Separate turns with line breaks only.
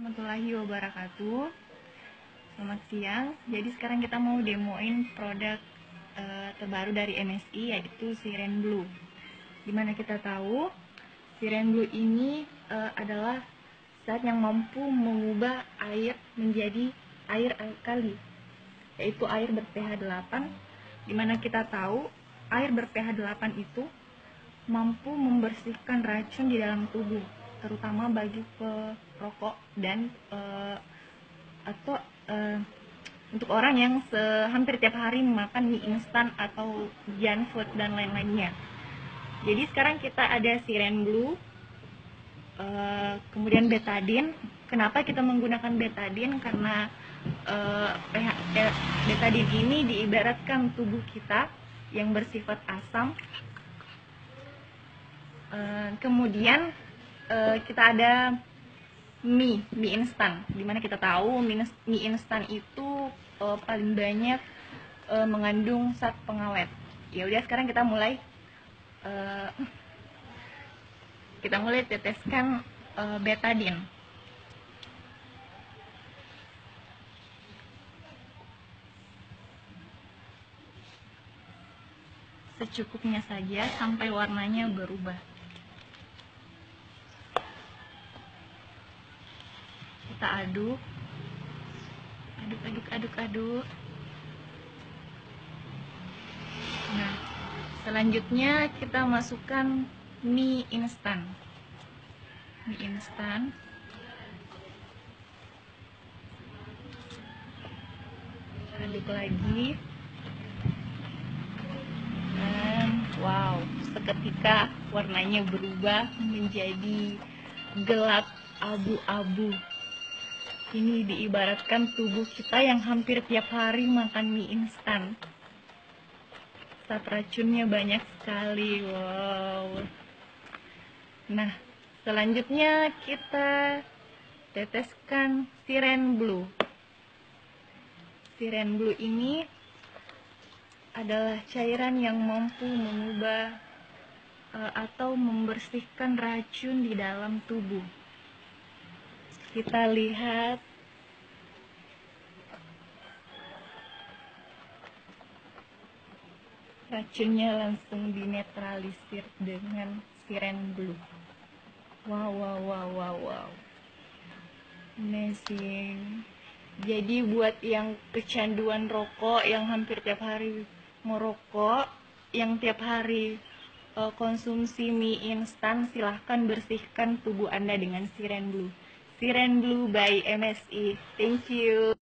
warahmatullahi wabarakatuh. Selamat siang. Jadi sekarang kita mau demoin produk terbaru dari MSI, yaitu Siren Blue. Dimana kita tahu Siren Blue ini adalah zat yang mampu mengubah air menjadi air alkali, yaitu air ber-pH 8. Dimana kita tahu air ber-pH 8 itu mampu membersihkan racun di dalam tubuh, terutama bagi perokok dan untuk orang yang hampir tiap hari makan mie instan atau junk food dan lain-lainnya. Jadi sekarang kita ada Siren Blue, kemudian betadine. Kenapa kita menggunakan betadine? Karena betadine ini diibaratkan tubuh kita yang bersifat asam. Kemudian kita ada mie instan, dimana kita tahu mie instan itu paling banyak mengandung zat pengawet. Ya udah, sekarang kita mulai teteskan betadine. Secukupnya saja sampai warnanya berubah. Kita aduk. Nah, selanjutnya kita masukkan mie instan. Aduk lagi. Dan wow, seketika warnanya berubah menjadi gelap abu-abu. Ini diibaratkan tubuh kita yang hampir tiap hari makan mie instan. Zat racunnya banyak sekali. Wow. Nah, selanjutnya kita teteskan Siren Blue. Siren Blue ini adalah cairan yang mampu mengubah atau membersihkan racun di dalam tubuh. Kita lihat racunnya langsung dinetralisir dengan Siren Blue. Wow. Amazing. Jadi buat yang kecanduan rokok, yang hampir tiap hari merokok, yang tiap hari konsumsi mie instan, silahkan bersihkan tubuh Anda dengan Siren Blue. Siren Blue by MSI. Thank you.